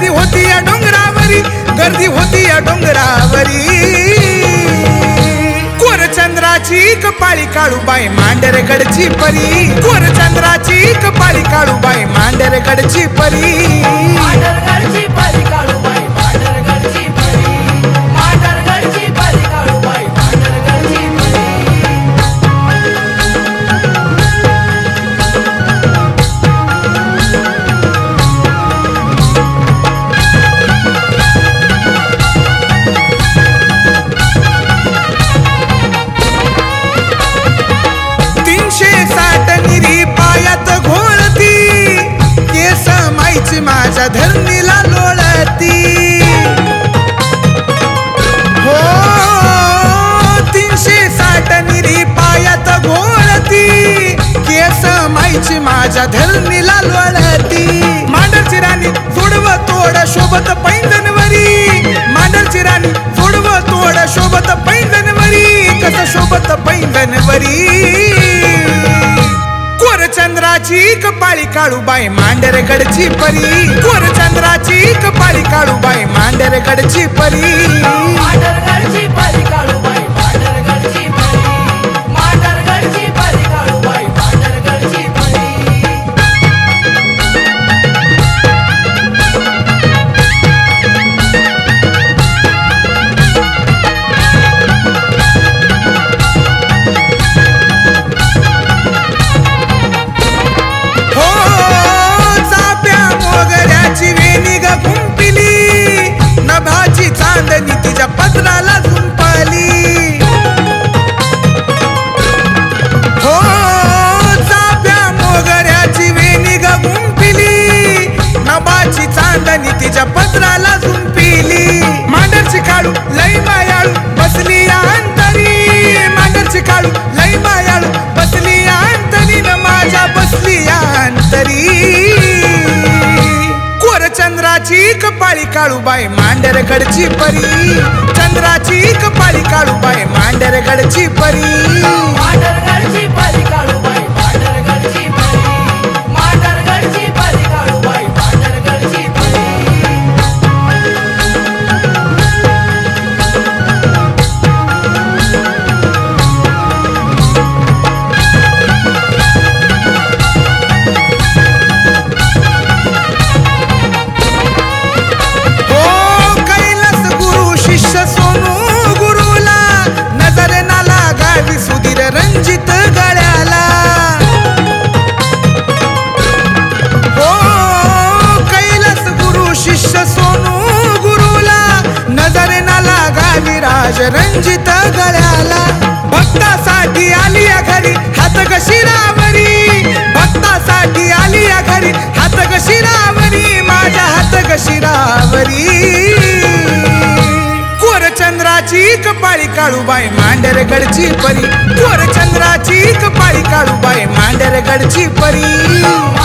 गर्दी होती या डोंगरावरी, गर्दी होती या डोंगरावरी. कोरचंद्राची कपाळी काळूबाई मांढरगडची परी, कोरचंद्राची कपाळी काळूबाई मांढरगडची परी. मांढरगडची परी काळूबाई मांढरगडची परी, मांढरगडची परी काळूबाई मांढरगडची परी. माझ्या धरणीला लोळती हो, 360 निरी पायात घोळती, केस माईची माझ्या धरणीला लोळती. मांडरची राणी जोडव तोड शोभत पैंजणवरी, मांडरची राणी जोडव तोड शोभत पैंजणवरी, कस शोभत पैंजणवरी. कोरचंद्राची कपाळी काळूबाई मांढरगडची परी, कोरचंद्राची कपाळी काळूबाई मांढरगडची परी. मांढरगडची परी काळूबाई मांढरगडची परी, मांढरगडची परी काळूबाई मांढरगडची परी. नभाची चांदणी तिच्या पदराला झुंपली हो, चाप्या मोगऱ्याची वेणी ग गुंपिली, नभाची चांदणी तिच्या पदराला झुंपिली. मांडरची काळू लई मायाळू बसली या अंतरी, मांडरची काळू लई मायाळू बसली या अंतरी, न माझ्या बसली या अंतरी. कोरचंद्राची कपाळी काळूबाई मांढरगडची परी, चंद्राची कपाळी काळूबाई मांढरगडची परी. मांढरगडची परी काळूबाई मांढरगडची परी, मांढरगडची परी काळूबाई मांढरगडची परी. रंजित गळ्याला हो, कैलास गुरु शिष्य सोनू गुरुला, नजर ना लागावी राज रंजित गळ्याला. भक्तासाठी आली या घरी हात ग शिरावरी, भक्तासाठी आली या घरी हात ग शिरावरी, माझ्या हात ग शिरावरी. कोरचंद्राची कपाळी काळूबाई मांढरगडची परी, कोरचंद्राची कपाळी काळूबाई मांढरगडची परी.